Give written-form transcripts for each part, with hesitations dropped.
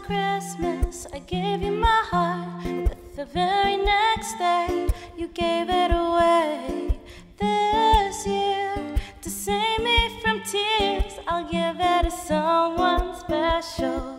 Last Christmas I gave you my heart, but the very next day you gave it away. This year, to save me from tears, I'll give it to someone special.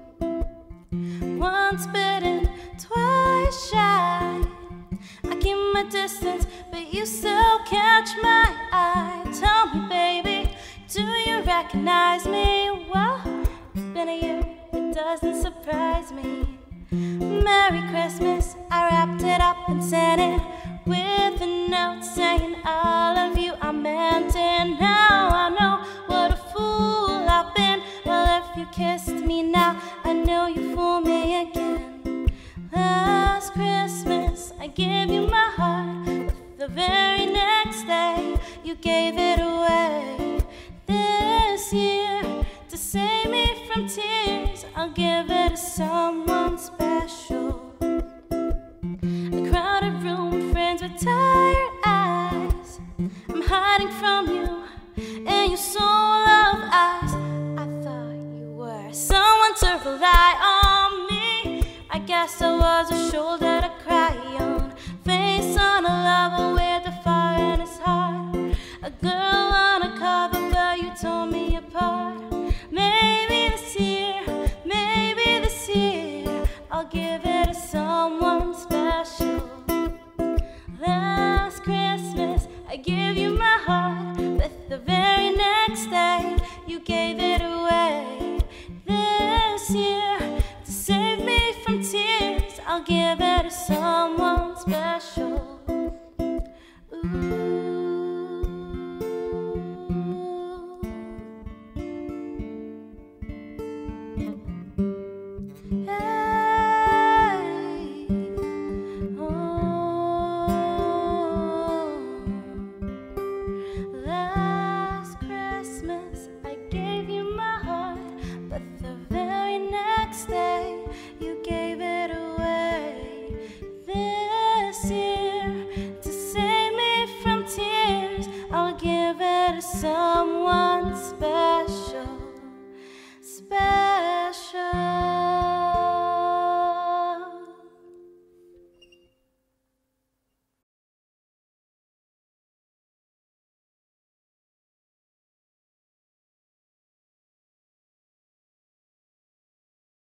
Once bitten, twice shy. I keep my distance, but you still catch my eye. Tell me, baby, do you recognize me? Well, it's been a year, it doesn't surprise me. Merry Christmas, I wrapped it up and sent it with a note saying I love you, I meant it. Now I know what a fool I've been. Well, if you kissed me now, I know you fool me again. Last Christmas I gave you my heart, but the very next day you gave it away. This year, to save me from tears, I'll give it to someone special. A crowded room, friends with tired eyes. I'm hiding from you and your soul of eyes. I thought you were someone to rely on me. I guess I was a shoulder to cry on, face on a lover with a fire in his heart. A girl on a cover, but you tore me apart. Maybe this year, I'll give it to someone special. Last Christmas, I gave you my heart, but the very next day, you gave it away. This year, to save me from tears, I'll give it to someone special. Ooh. Last Christmas I gave you my heart, but the very next day you gave it away. This year, to save me from tears, I'll give it to someone special.